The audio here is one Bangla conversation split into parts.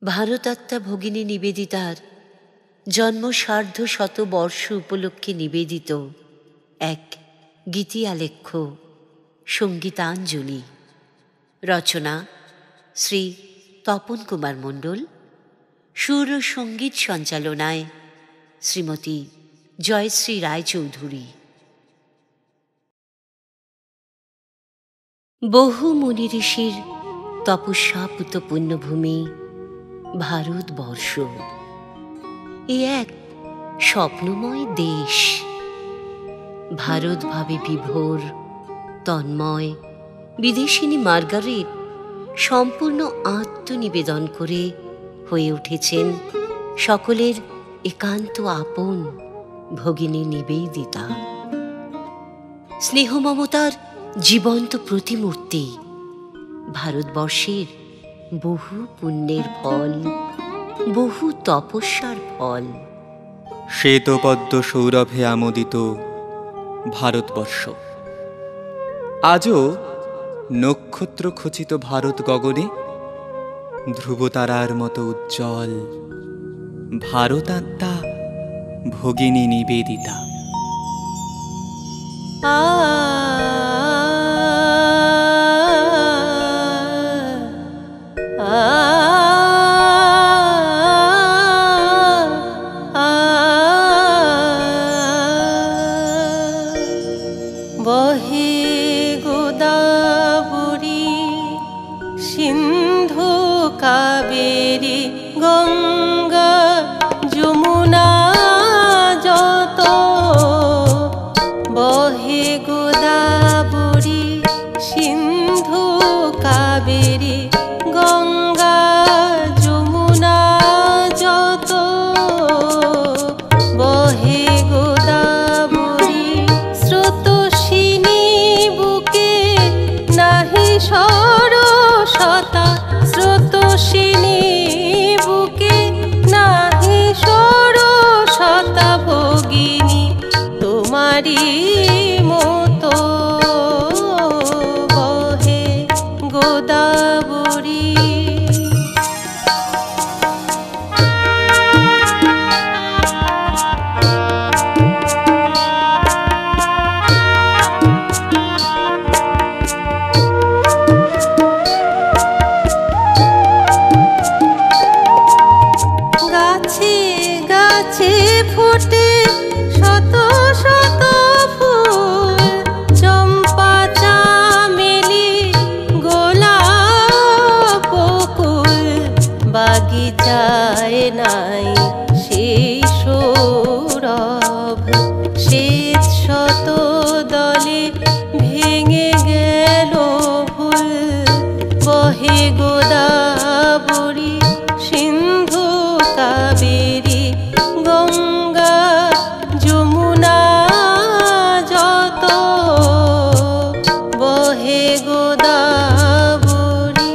ভারতাত্মা ভগিনী নিবেদিতার জন্ম সার্ধ শতবর্ষ উপলক্ষে নিবেদিত এক গীতিয়ালেখ্য সঙ্গীতাঞ্জলি। রচনা শ্রী তপন কুমার মণ্ডল। সুর ও সঙ্গীত সঞ্চালনায় শ্রীমতী জয়শ্রী রায় চৌধুরী। বহু মুনি ঋষির তপস্যাপুত পুণ্যভূমি ভারতবর্ষ। এ এক স্বপ্নময় দেশ। ভারত ভাবে বিভোর তন্ময় বিদেশিনী মার্গারেট সম্পূর্ণ আত্মনিবেদন করে হয়ে উঠেছেন সকলের একান্ত আপন ভগিনী নিবেদিতা। স্নেহ মমতার জীবন্ত প্রতিমূর্তি, ভারতবর্ষের বহু পুণ্যের ফল, বহু তপস্যার ফল। শ্বেতপদ্ম সৌরভে আমোদিত ভারতবর্ষ আজও নক্ষত্র খচিত ভারত গগনে ধ্রুবতারার মতো উজ্জ্বল। ভারতাত্মা ভগিনী নিবেদিতা। বহে গোদাবরী সিন্ধু কাবেরী গঙ্গা যমুনা যত, বহে গোদাবরী সিন্ধু কাবেরী গঙ্গা যমুনা যত, বহে গোদাবরী স্রোতস্বিনী বুকে নাহি সরসতা, স্রোতস্বিনী বুকে নাহি সরসতা, ভগিনী তোমারি মতো বহে গোদাবরী। গাছে গাছে ফোটে শত শত ফুল, চম্পা চামেলি গোলাপ বকুল, বাগিচায় নাই সেই সৌরভ, শ্বেত শত দলে ভেঙে গেল ফুল, বহে গোদাবরী সিন্ধু কাবেরী গঙ্গা যমুনা যত, বহে গোদাবরী।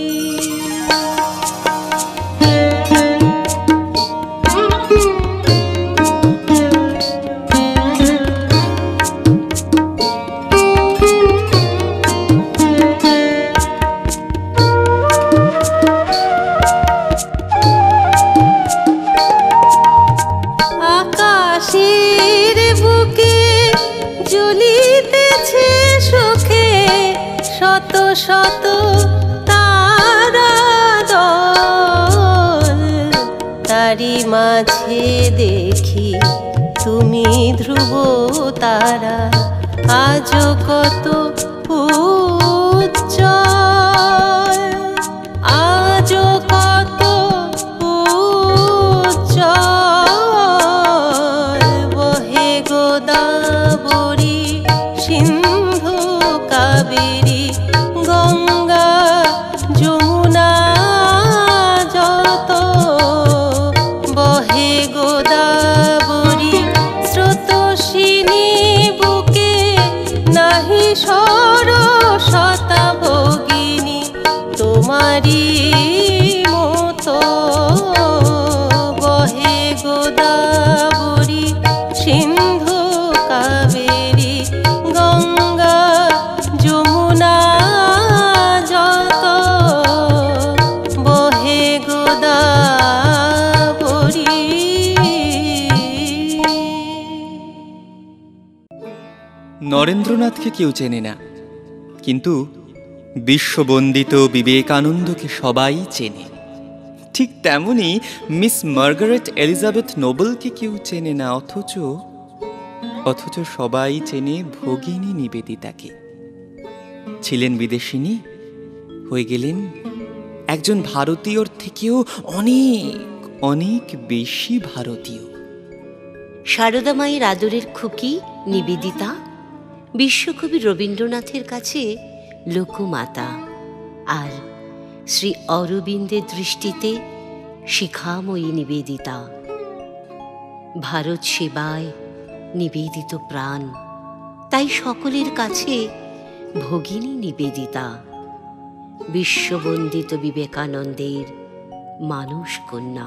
আকাশের বুকে জ্বলিতেছে সুখে শত শত তারা দল, তারি মাঝে দেখি তুমি ধ্রুব তারা, আজও কত উজ্জ্বল, আজও কত উজ্জ্বল, বহে গোদাবরী সিন্ধু কাবেরী গঙ্গা যমুনা যত, বহে গোদাবরী স্রোতস্বিনী বুকে নাহি সরসতা, ভগিনী তোমারি মতো বহে গোদাবরী সিন্ধু কাবেরী গঙ্গা যমুনা যত, বহে গোদা নরেন্দ্রনাথকে কেউ চেনে না, কিন্তু বিশ্ববন্দিত বিবেকানন্দকে সবাই চেনে। ঠিক তেমনি মিস মার্গারেট এলিজাবেথ নোবেলকে কেউ চেনে না, অথচ সবাই চেনে ভগিনী নিবেদিতাকে। ছিলেন বিদেশিনী, হয়ে গেলেন একজন ভারতীয়র থেকেও অনেক অনেক বেশি ভারতীয়। সারদা মায়ের আদরের খুকি নিবেদিতা বিশ্বকবি রবীন্দ্রনাথের কাছে লোকমাতা, আর শ্রী অরবিন্দের দৃষ্টিতে শিখাময়ী নিবেদিতা। ভারত সেবায় নিবেদিত প্রাণ, তাই সকলের কাছে ভগিনী নিবেদিতা, বিশ্ববন্দিত বিবেকানন্দের মানস কন্যা।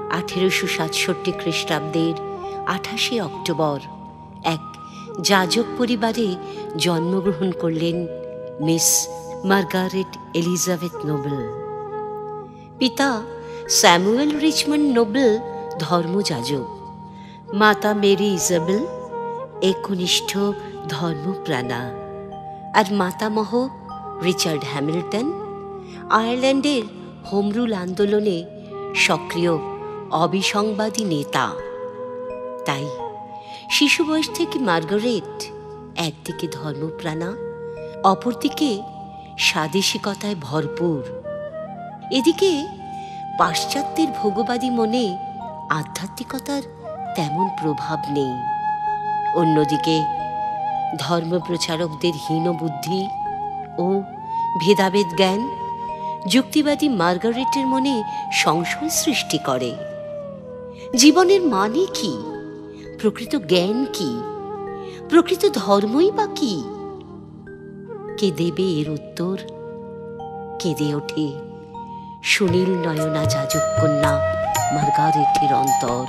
1867 খ্রিস্টাব্দের 28 অক্টোবর এক যাজক পরিবারে জন্মগ্রহণ করলেন মিস মার্গারেট এলিজাবেথ নোবেল। পিতা স্যামুয়েল রিচমন্ড নোবেল ধর্মযাজক, মাতা মেরি ইজাবেল একনিষ্ঠ ধর্মপ্রাণা, আর মাতামহ রিচার্ড হ্যামিল্টন আয়ারল্যান্ডের হোমরুল আন্দোলনে সক্রিয় অবিসংবাদী নেতা। তাই শিশু বয়স থেকে মার্গারেট একদিকে ধর্মপ্রাণা, অপরদিকে স্বাদেশিকতায় ভরপুর। এদিকে পাশ্চাত্যের ভোগবাদী মনে আধ্যাত্মিকতার তেমন প্রভাব নেই। অন্যদিকে ধর্মপ্রচারকদের হীনবুদ্ধি ও ভেদাভেদ জ্ঞান যুক্তিবাদী মার্গারেটের মনে সংশয় সৃষ্টি করে। জীবনের মানে কি, প্রকৃত জ্ঞান কি, প্রকৃত ধর্মই বা কি? কে দেবে এর উত্তর? কেঁদে ওঠে সুনীল নয়না যাজক কন্যা মার্গারেটের অন্তর।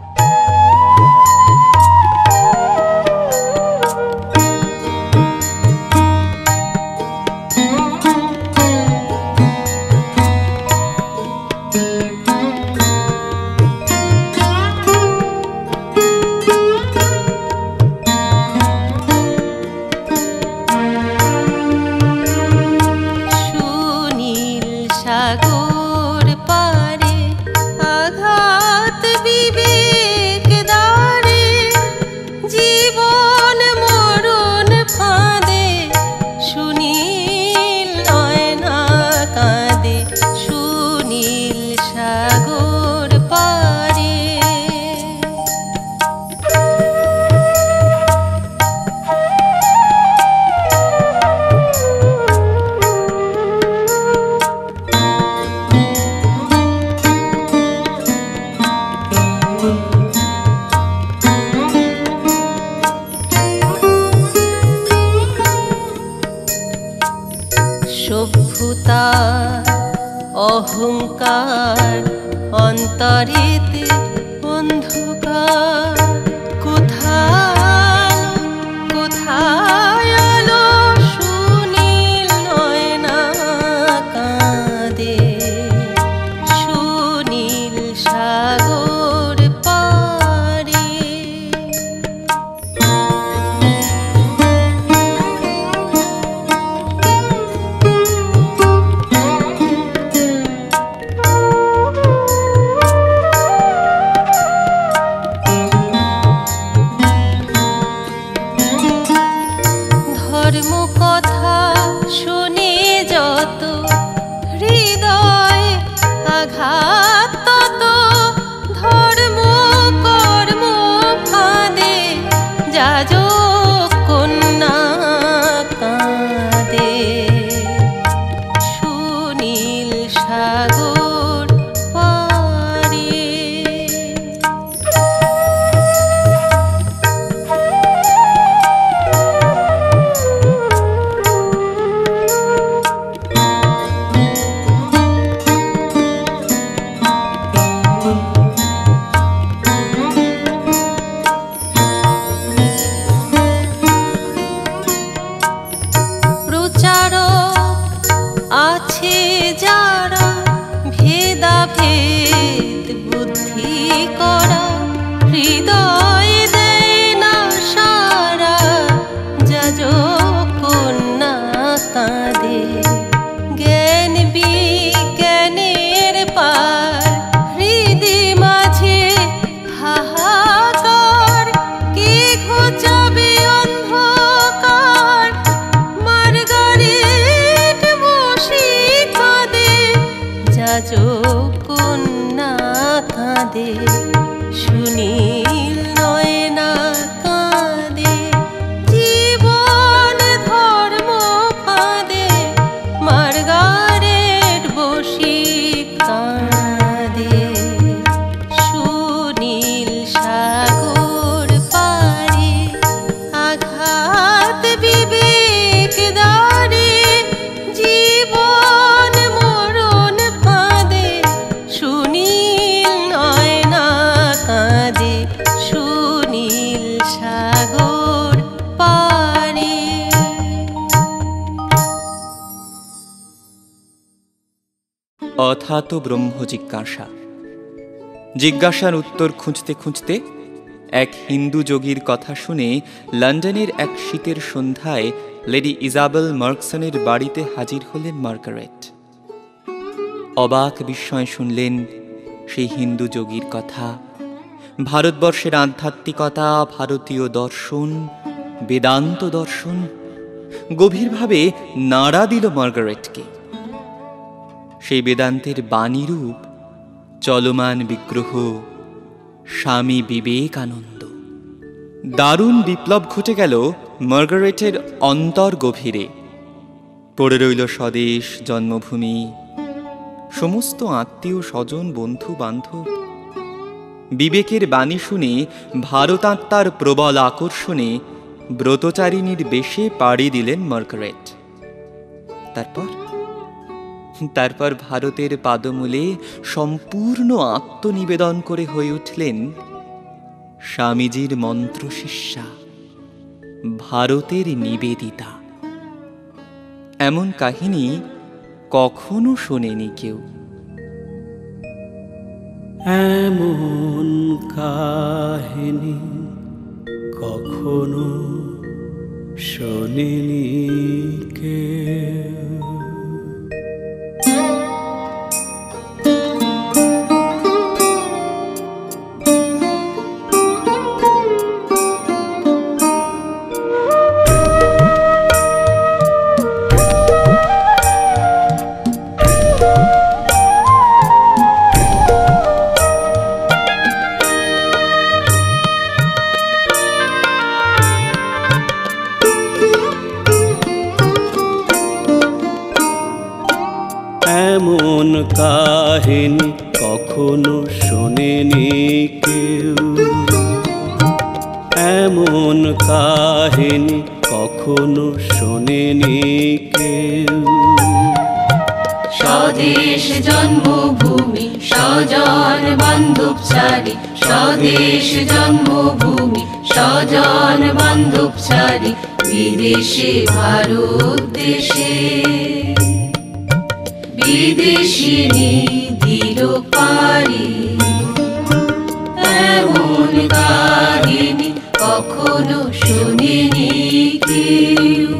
অহংকার অন্তরেতে অন্ধকার, কোথায় কোথায় আলো সুনীল নয়না কাঁদে, সুনীল সাগর পারে। সুনীল নয় কথা তো ব্রহ্ম জিজ্ঞাসা। জিজ্ঞাসার উত্তর খুঁজতে খুঁজতে এক হিন্দু যোগীর কথা শুনে লন্ডনের এক শীতের সন্ধ্যায় লেডি ইজাবেল মার্কসনের বাড়িতে হাজির হলেন মার্গারেট। অবাক বিস্ময় শুনলেন সেই হিন্দু যোগীর কথা। ভারতবর্ষের আধ্যাত্মিকতা, ভারতীয় দর্শন, বেদান্ত দর্শন গভীরভাবে নাড়া দিল মার্গারেটকে। সেই বেদান্তের বাণীরূপ চলমান বিগ্রহ স্বামী বিবেকানন্দ। দারুণ বিপ্লব ঘটে গেল মার্গারেটের অন্তর গভীরে। পড়ে রইল স্বদেশ, জন্মভূমি, সমস্ত আত্মীয় স্বজন, বন্ধু বান্ধব। বিবেকের বাণী শুনে ভারতাত্মার প্রবল আকর্ষণে ব্রতচারিণীর বেশে পাড়ি দিলেন মার্গারেট। তারপর ভারতের পাদমূলে সম্পূর্ণ আত্মনিবেদন করে হয়ে উঠলেন স্বামীজির মন্ত্রশিষ্যা, ভারতের নিবেদিতা। এমন কাহিনী কখনো শোনেনি কেউ। এমন কাহিনী কখনো শোনেনি কেউ। এমন কাহিনী কখনো শোনেনি কেউ। এমন কাহিনী কখনো শোনেনি কেউ। স্বদেশ জন্মভূমি স্বজন বান্ধব ছাড়ি, স্বদেশ জন্মভূমি স্বজন বান্ধব ছাড়ি, বিদেশে ভারত দেশে বিদেশিনী দিল পারি। এমন কাহিনী কখনো শোনেনি কেউ।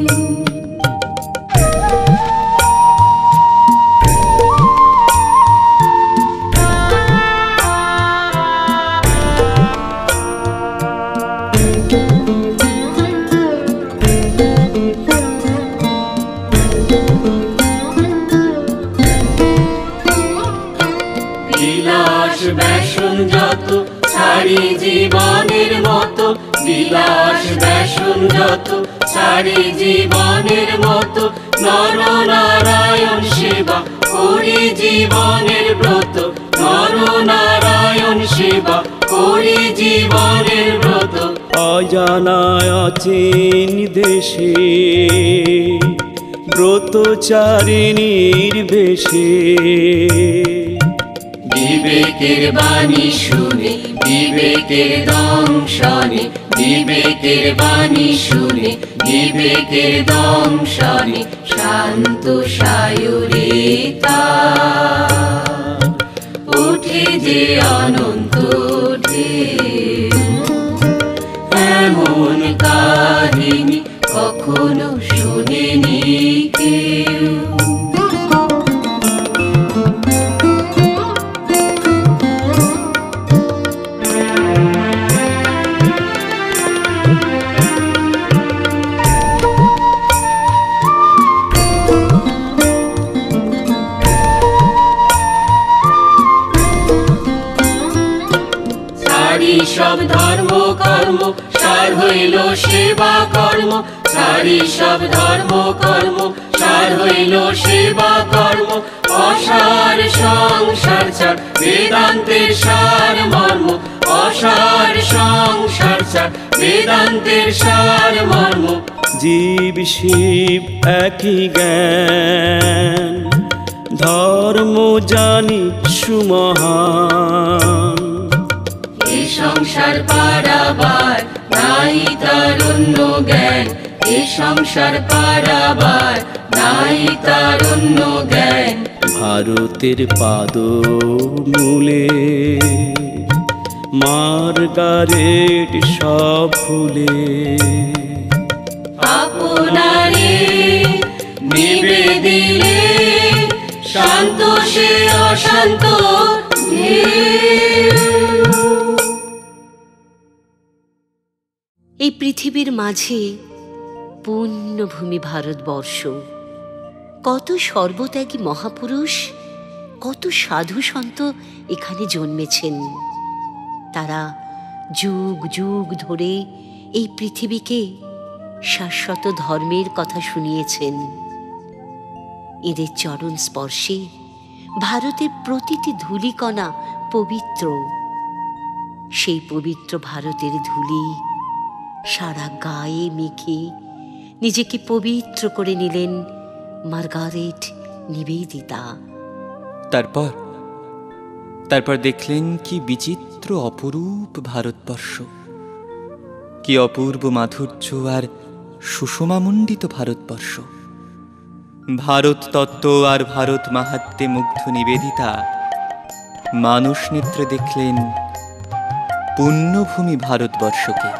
বেশন যত ছাড়ি জীবনের মতো, বিলাস বেশন যত ছাড়ি জীবনের মতো, নরনারায়ণ সেবা করি জীবনের ব্রত, নরনারায়ণ সেবা করি জীবনের ব্রত। অজানায় অচিন দেশে ব্রতচারিণীর বেশে, বিবেকের বাণী শুনে বিবেকের দংশনে, বিবেকের বাণী শুনে বিবেকের দংশনে, শান্ত সায়রে তার ওঠে যে অনন্ত ঢেউ। এমন কাহিনী কখনো শোনেনি কেউ। সব ধর্ম কর্ম সার হইল সেবা কর্ম, সারি সব ধর্ম কর্ম সার হইল সেবা কর্ম, অসার সংসার ছাড় বেদান্তের সার মর্ম, অসার সংসার ছাড় বেদান্তের সার মর্ম। জীব শিব একই জ্ঞান, ধর্ম জানি সুমহান, এই সংসার পারাবার নাই তার অন্য জ্ঞান, এই সংসার পারাবার নাই তার অন্য জ্ঞান। ভারতের পাদমূলে মার্গারেট সব ভুলে আপনারে নিবেদিলে শান্ত সে অশান্ত এই পৃথিবীর মাঝে পুণ্যভূমি ভারতবর্ষ। কত সর্বত্যাগী মহাপুরুষ, কত সাধু সন্ত এখানে জন্মেছেন। তারা যুগ যুগ ধরে এই পৃথিবীকে শাশ্বত ধর্মের কথা শুনিয়েছেন। এদের চরণ স্পর্শে ভারতের প্রতিটি ধূলিকণা পবিত্র। সেই পবিত্র ভারতের ধূলি সারা গায়ে মেখে নিজেকে পবিত্র করে নিলেন মার্গারেট নিবেদিতা। তারপর দেখলেন কি বিচিত্র অপরূপ ভারতবর্ষ, কি অপূর্ব মাধুর্য আর সুষমামণ্ডিত ভারতবর্ষ। ভারত তত্ত্ব আর ভারত মাহাত্ম্যে মুগ্ধ নিবেদিতা মানুষ নেত্রে দেখলেন পুণ্যভূমি ভারতবর্ষকে।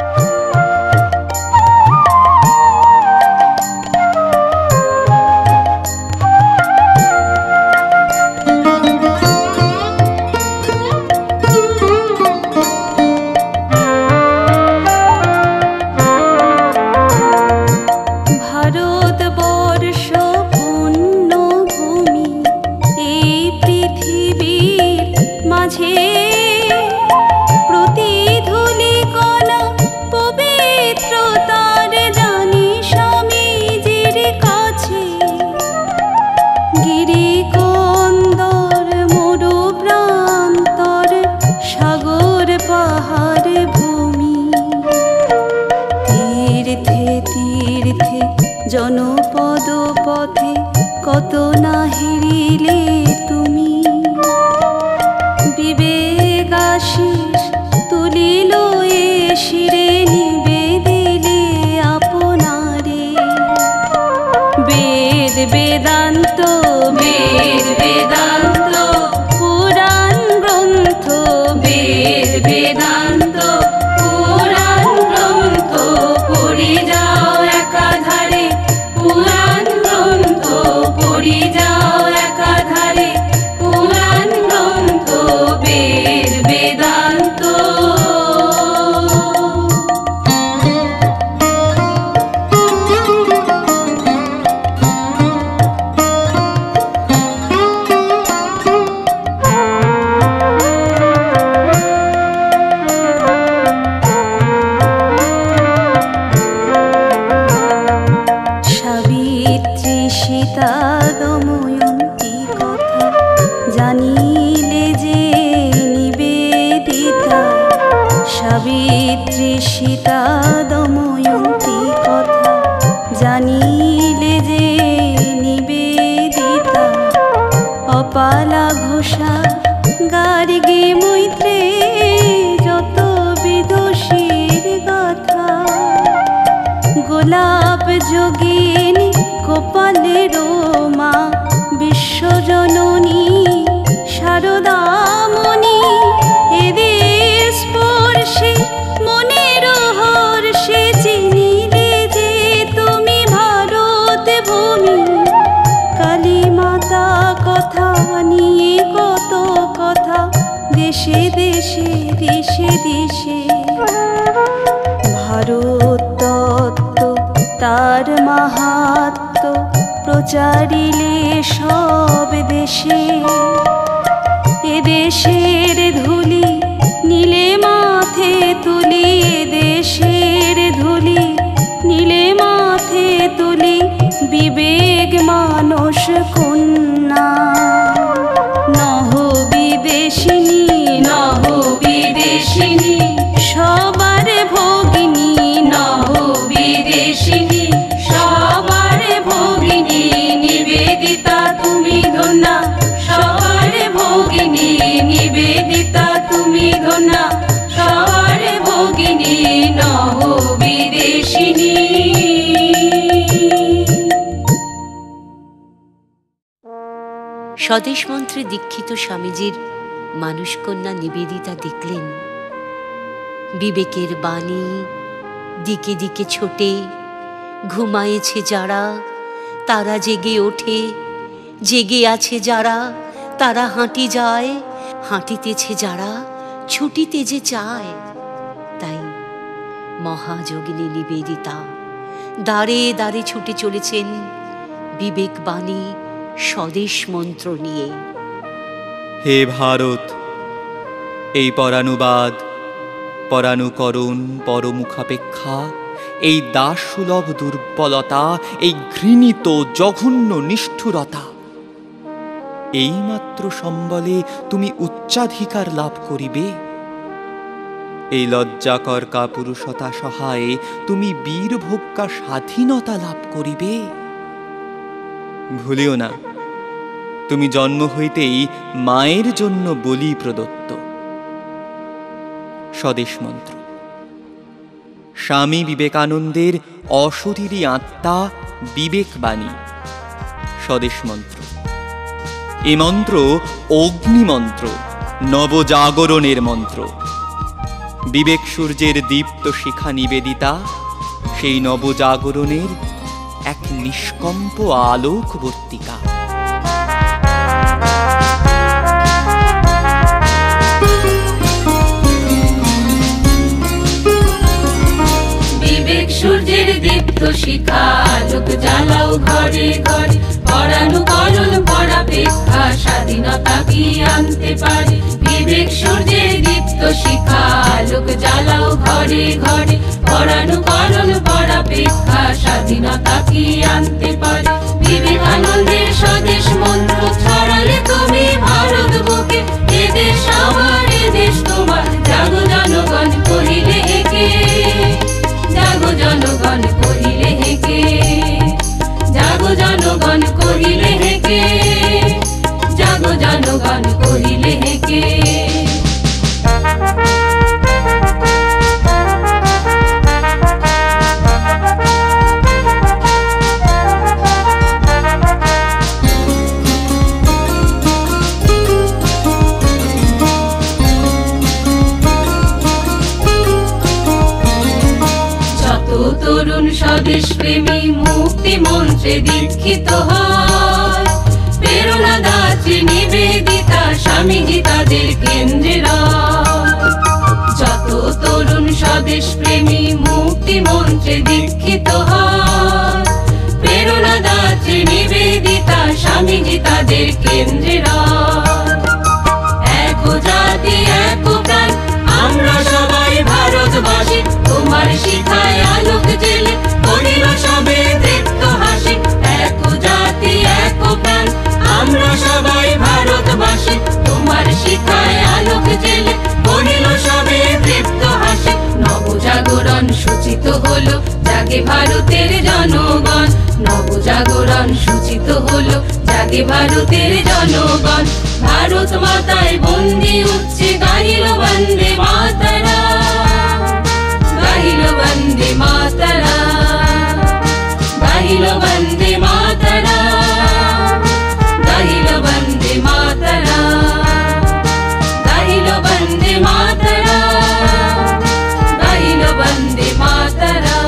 জনপদ পথে কত না হেরিলে তুমি, বিবেক আশিস তুলিল এ শিরে নিবেদিলে আপনারে। বেদ বেদান্ত বেদ বেদান্ত পুরাণ গ্রন্থ, বেদ বেদান্ত পুরাণ গ্রন্থ পড়ি যাও একাধারে, পুরাণ গ্রন্থ পড়ি যাও একাধারে, পুরাণ গ্রন্থ বেদ বেদান্ত। সাবিত্রী সীতা দময়ন্তী কথা জানিলে যে নিবেদিতা, সাবিত্রী সীতা দময়ন্তী কথা জানিলে যে নিবেদিতা, অপালা ঘোষা গার্গী মৈত্রে যত বিদুষীর গাথা, গোলাপ যোগিনী গোপালের মা বিশ্বজননী শারদামণি, এদের স্পর্শে মনের হর্ষে চিনিলে যে তুমি ভারত ভূমি, কালী মাতা কথা নিয়ে কত কথা দেশে দেশে দেশে দেশে, ভারত তত্ত্ব তার মাহাত্ম্য প্রচারিলে সব দেশে, এদেশের ধুলি নীলে মাথে তুলি, এদেশের ধুলি নীলে মাথে তুলি, বিবেক মানস কন্যা নহ বিদেশিনী, নহ বিদেশিনী সবার ভগিনী, নহ বিদেশিনী সবার ভগিনী, নিবেদিতা তুমি ধন্যা সবার ভগিনী, নিবেদিতা স্বদেশ মন্ত্রে দীক্ষিত স্বামীজির মানুষকন্যা নিবেদিতা দেখলেন বিবেকের বাণী দিকে দিকে ছোটে, ঘুমায়েছে যারা তারা জেগে ওঠে, জেগে আছে যারা তারা হাঁটি যায়, হাঁটিতেছে যারা ছুটিতে যে চায়। তাই মহাযোগিনী নিবেদিতা দাঁড়ে দাঁড়ে ছুটে চলেছেন বিবেকবাণী স্বদেশ মন্ত্র নিয়ে। হে ভারত, এই পরানুবাদ, পরানুকরণ, পরমুখাপেক্ষা, এই দাসসুলভ দুর্বলতা, এই ঘৃণিত জঘন্য নিষ্ঠুরতা, এইমাত্র সম্বলে তুমি উচ্চাধিকার লাভ করিবে। এই লজ্জাকর কাপুরুষতা সহায়ে তুমি বীরভোগ্যা স্বাধীনতা লাভ করিবে। ভুলিও না, তুমি জন্ম হইতেই মায়ের জন্য বলি প্রদত্ত। স্বদেশ মন্ত্র স্বামী বিবেকানন্দের অশরীরী আত্মা বিবেকবাণী স্বদেশ মন্ত্র। এ মন্ত্র অগ্নিমন্ত্র, নবজাগরণের মন্ত্র। বিবেক সূর্যের দীপ্ত শিখা নিবেদিতা সেই নবজাগরণের এক নিষ্কম্প আলোকবর্তিকা। বিবেক সূর্যের দীপ্ত শিখা আলোক জ্বালাও ঘরে ঘরে, পরানুকরণ পরাপেক্ষা স্বাধীনতা কি আনতে পারে। বিবেক সূর্যের দীপ্ত শিখা আলোক জ্বালাও ঘরে ঘরে, পরানুকরণ পরাপেক্ষা স্বাধীনতা কি আনতে পারে। বিবেকানন্দের স্বদেশ মন্ত্র ছড়ালে তুমি ভারত বুকে, এদেশ আমার এদেশ তোমার, জাগো জনগণ কহিলে হেকে, জাগো জনগণ কহিলে হেকে, জাগো জনগণ কহিলে হেকে, জাগো জনগণ কহিলে হেকে। তরুণ স্বদেশ প্রেমী মুক্তি মন্ত্রে দীক্ষিত হয়, প্রেরণাদাত্রী নিবেদিতা স্বামীজি তাদের কেন্দ্রে রয়। যত তরুণ স্বদেশ প্রেমী মুক্তি মন্ত্রে দীক্ষিত হয়, প্রেরণাদাত্রী নিবেদিতা স্বামীজি তাদের কেন্দ্রে রয়। এক জাতি এক প্রাণ আমরা সবাই ভারতবাসী, তোমার শিখায় আলোক জেলে করিল সবে তৃপ্ত হাসি। এক জাতি এক প্রাণ আমরা সবাই ভারতবাসী, তোমার শিখায় আলোক জেলে করিল সবে তৃপ্ত হাসি। নবজাগরণ সূচিত হলো জাগে ভারতের জনগণ, নবজাগরণ সূচিত হলো জাগে ভারতের জনগণ। ভারত মাতায় বন্দী উঠছে গাহিল বন্দে মাতরা, গাহিল বন্দে মাতরা, গাহিল বন্দে মাতরা, গাহিল বন্দে মাতরা, গাহিল বন্দে মাতরা, গাহিল বন্দে মাতরা।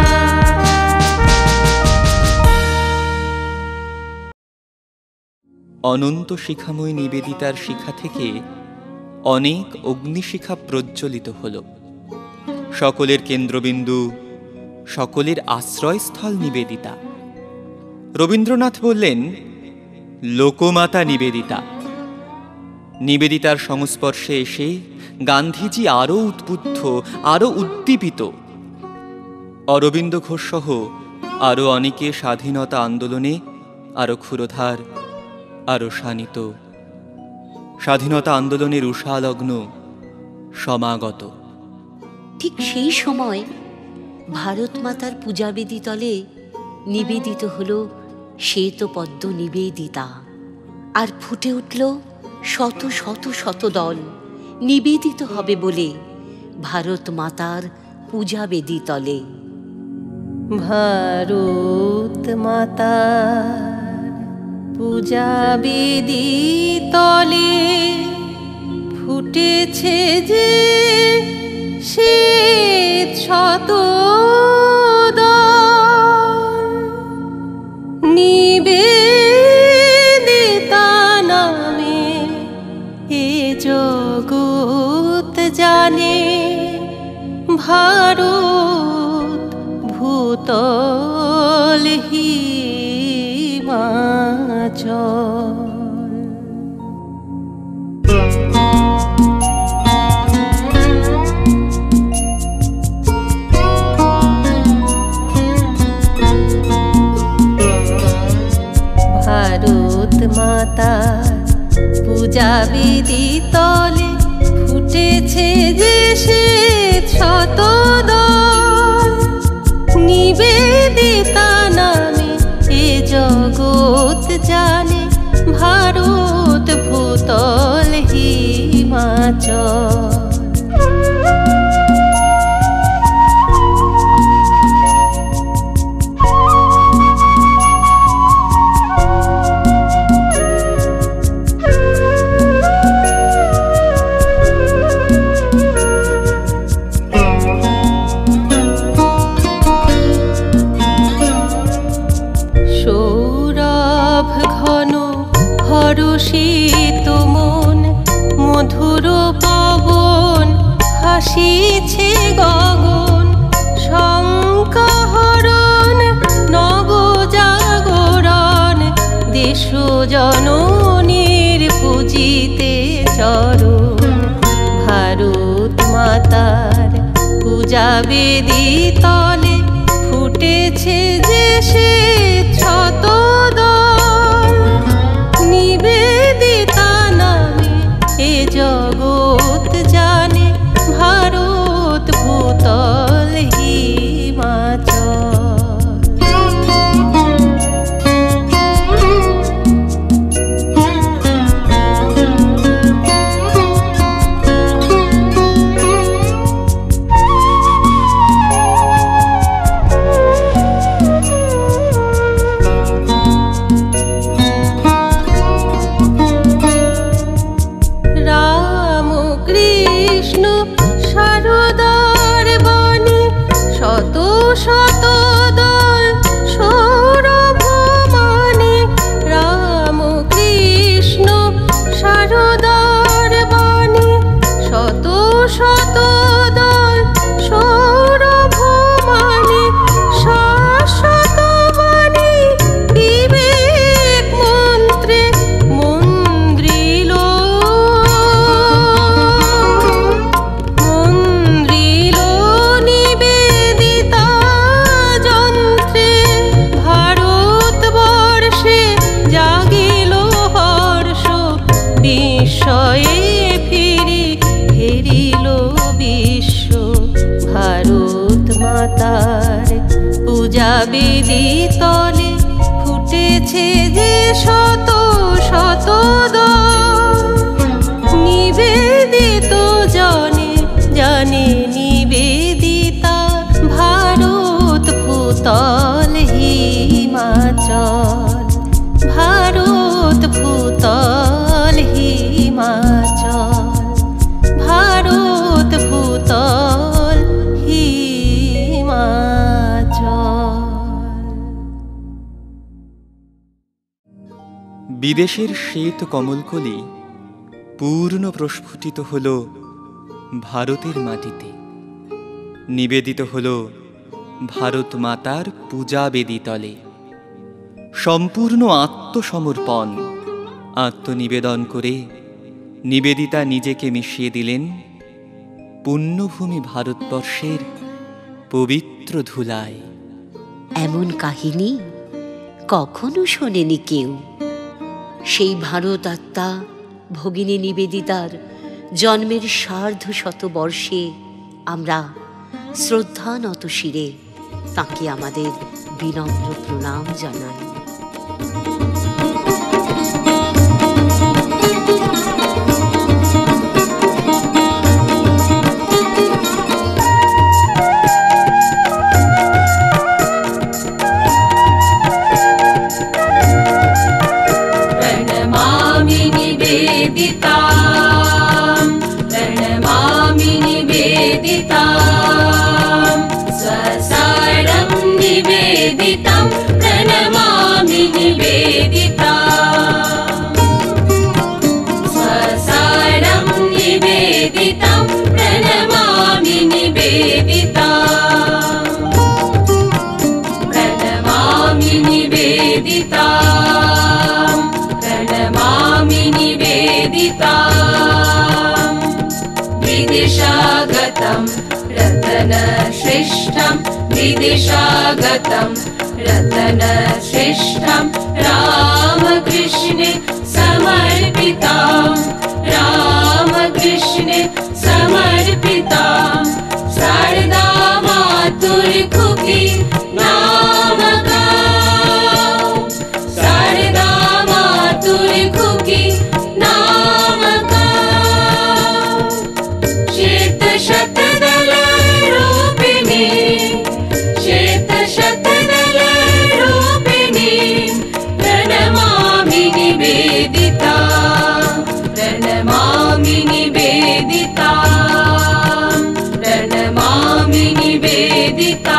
অনন্ত শিখাময়ী নিবেদিতার শিখা থেকে অনেক অগ্নিশিখা প্রজ্বলিত হল। সকলের কেন্দ্রবিন্দু, সকলের আশ্রয়স্থল নিবেদিতা। রবীন্দ্রনাথ বললেন লোকমাতা নিবেদিতা। নিবেদিতার সংস্পর্শে এসে গান্ধীজি আরও উদ্বুদ্ধ, আরও উদ্দীপিত। অরবিন্দ ঘোষ সহ আরও অনেকে স্বাধীনতা আন্দোলনে আরও ক্ষুরধার, আরও শানিত। স্বাধীনতা আন্দোলনের উষালগ্ন সমাগত। ঠিক সেই সময় ভারত মাতার পূজাবেদী তলে নিবেদিত হল শ্বেতপদ্ম নিবেদিতা, আর ফুটে উঠল শত শত শত দল নিবেদিত হবে বলে ভারত মাতার পূজাবেদী তলে। ভারত মাতার পূজা বেদি তলে ফুটেছে যে শ্বেত শতদল, নিবেদিতা নামে এ জগৎ জানে, ভারত ভূতল হিমাচল। ভারত মাতার পূজা বেদি তলে ফুটেছে যে শ্বেত শতদল, নিবেদিতা নামে এ জগৎ জানে, ভারত ভূতল হিমাচল। হরষিত মন মধুর পবন হাসিছে গগন, শঙ্কাহরণ নবজাগরণ, দেশ জননীর পূজিতে চরণ। ভারত মাতার পূজা বেদি তলে ফুটেছে যে শ্বেত শতদল, নিবেদিতা নামে এ জগৎ জানে, ভারত ভূতল হিমাচল। শতদল সৌরভমানে, রাম কৃষ্ণ শারদার বাণী, শত শতদল সৌরভমানে, শাশ্বত বাণী বিবেক মন্ত্রে মন্দ্রিল, মন্দ্রিল নিবেদিতা যন্ত্রে, ভারতবর্ষে জাগিল হর্ষ, বিস্ময়ে ফিরি হেরিল বিশ্ব। ভারত মাতার পূজা বেদি তলে ফুটেছে যে শত শতদল, নিবেদিত জনে জানে নিবেদিতা, ভারত ভূতল হিমাচল, ভারত ভূতল হিমাচল, ভারত ভূতল হিমাচল। বিদেশের শ্বেত কমলকলি পূর্ণ প্রস্ফুটিত হল ভারতের মাটিতে, নিবেদিত হল ভারত মাতার পূজা বেদি তলে। সম্পূর্ণ আত্মসমর্পণ, আত্মনিবেদন করে নিবেদিতা নিজেকে মিশিয়ে দিলেন পুণ্যভূমি ভারতবর্ষের পবিত্র ধুলায়। এমন কাহিনী কখনো শোনেনি কেউ। সেই ভারত আত্মা ভগিনী নিবেদিতার জন্মের ১৫০ বর্ষে আমরা শ্রদ্ধানত শিরে তাঁকে আমাদের বিনম্র প্রণাম জানাই। निवेदितं प्रणमामि निवेदिता स्वसारं निवेदितं प्रणमामि निवेदिता प्रणमामि निवेदिता प्रणमामि निवेदिता विदिशागतं रतनश्रेष्ठं विदिशागतं रतनश्रेष्ठं रामकृष्णे समर्पितां रामकृष्णे समर्पितां शारदा मातुर्खुकी नामका शारदा मातुर्खुकी नामका श्वेतशतदलरूपिणी श्वेतशतदलरूपिणी प्रणमामि निवेदिता प्रणमामि निवेदिता प्रणमामि निवेदिता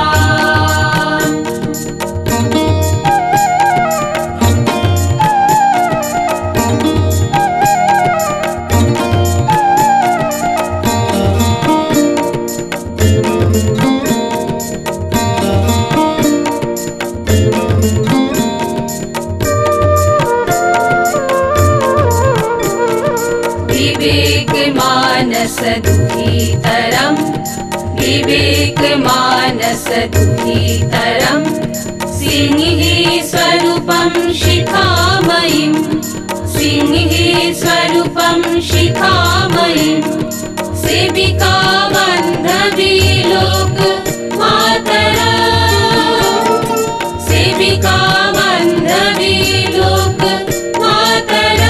विवेकमानसदुहितरं विवेकमानसदुहितरं सिंही स्वरूपं शिखामयीं सिंही स्वरूपं शिखामयीं सेविका बन्धवी लोक मातरा सेविका बन्धवी लोक मातरा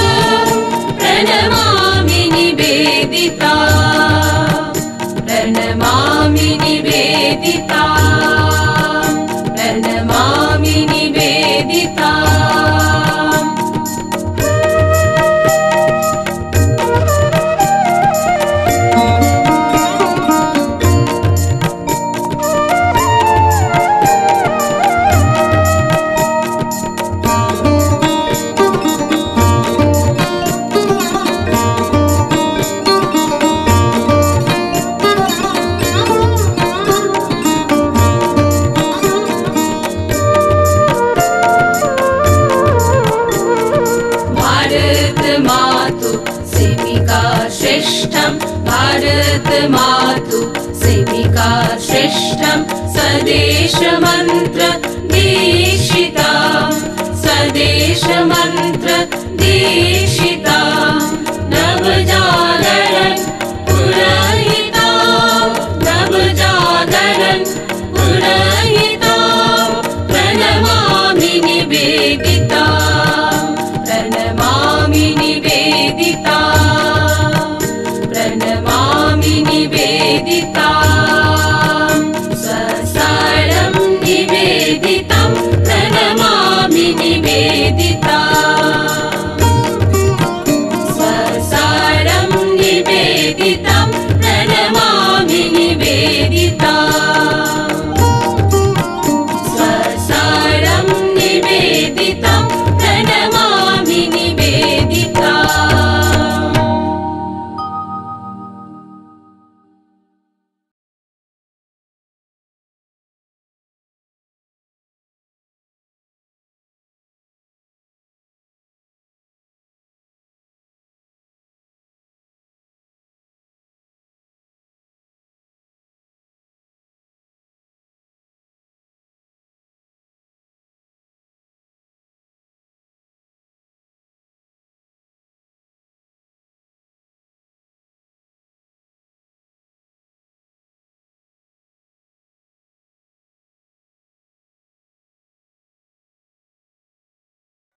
प्रणमामि निवेदिता प्रणमामि निवेदिता प्रणमामि निवेदिता भारत मातु सेविका श्रेष्ठं स्वदेश मंत्र दीक्षिता स्वदेश मंत्र दीक्षिता नवजागरण पुरहिता नवजागरण पुरहिता प्रणमामि निवेदिता प्रणमामि निवेदिता प्रणमामि निवेदिता